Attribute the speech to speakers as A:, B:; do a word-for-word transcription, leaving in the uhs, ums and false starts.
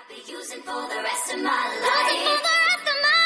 A: Be using for the rest of my life. For the rest of my